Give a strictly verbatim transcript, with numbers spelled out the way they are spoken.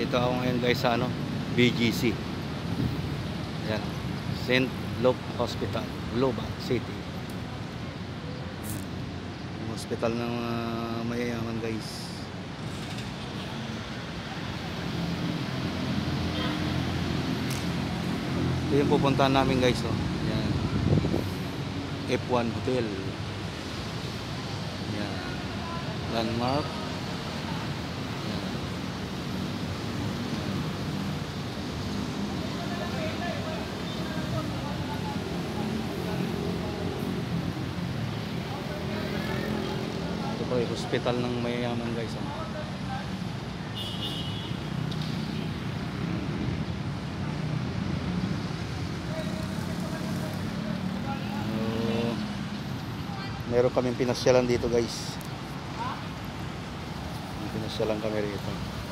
Nandito ako ngayon guys sa ano, B G C. Yan, Saint Luke Hospital, Globa City. Yung hospital ng uh, mayayaman guys. Ito yung pupuntahan namin guys, oh. Yan, F one Hotel. Yan, landmark. Ito po yung hospital ng mayayaman guys, oh. Meron kaming pinasyalan dito guys. Pinasyalan kami rito.